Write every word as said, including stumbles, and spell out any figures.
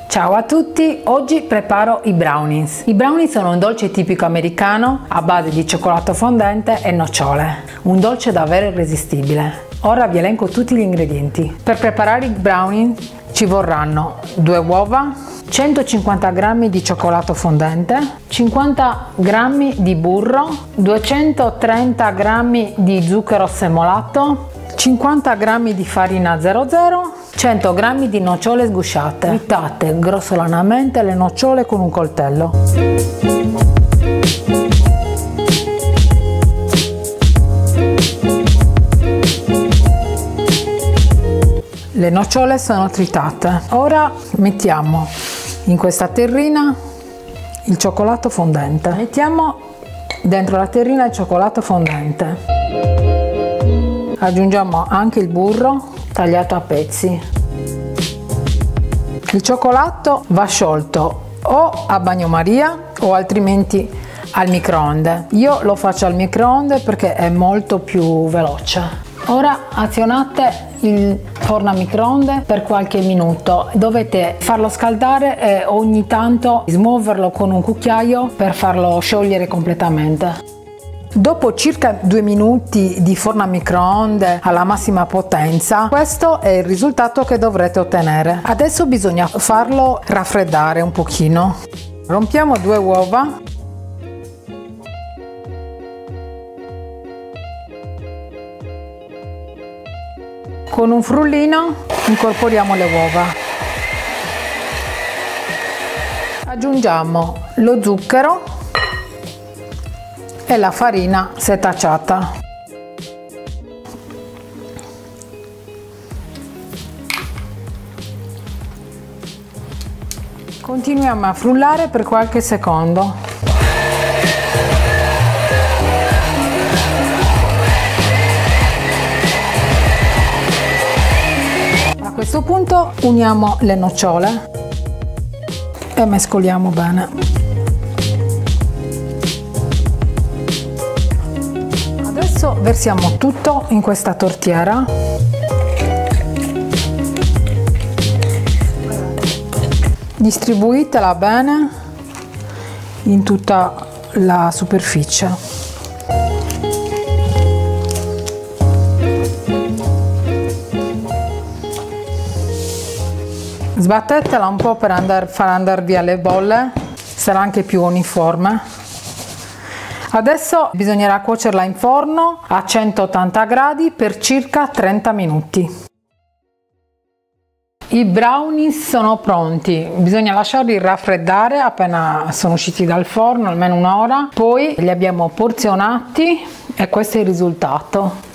Ciao a tutti, oggi preparo i brownies. I brownies sono un dolce tipico americano a base di cioccolato fondente e nocciole, un dolce davvero irresistibile. Ora vi elenco tutti gli ingredienti. Per preparare i brownies ci vorranno due uova, centocinquanta grammi di cioccolato fondente, cinquanta grammi di burro, duecentotrenta grammi di zucchero semolato, cinquanta grammi di farina zero zero, cento grammi di nocciole sgusciate. Trittate grossolanamente le nocciole con un coltello. Le nocciole sono tritate. Ora mettiamo in questa terrina il cioccolato fondente. Mettiamo dentro la terrina il cioccolato fondente. Aggiungiamo anche il burro tagliato a pezzi. Il cioccolato va sciolto o a bagnomaria o altrimenti al microonde. Io lo faccio al microonde perché è molto più veloce. Ora azionate il forno a microonde per qualche minuto. Dovete farlo scaldare e ogni tanto smuoverlo con un cucchiaio per farlo sciogliere completamente. Dopo circa due minuti di forno a microonde alla massima potenza, questo è il risultato che dovrete ottenere. Adesso bisogna farlo raffreddare un pochino. Rompiamo due uova. Con un frullino incorporiamo le uova. Aggiungiamo lo zucchero e la farina setacciata. Continuiamo a frullare per qualche secondo. A questo punto uniamo le nocciole e mescoliamo bene. Adesso versiamo tutto in questa tortiera. Distribuitela bene in tutta la superficie. Sbattetela un po' per andare, far andare via le bolle, sarà anche più uniforme. Adesso bisognerà cuocerla in forno a centottanta gradi per circa trenta minuti. I brownies sono pronti, bisogna lasciarli raffreddare appena sono usciti dal forno, almeno un'ora, poi li abbiamo porzionati e questo è il risultato.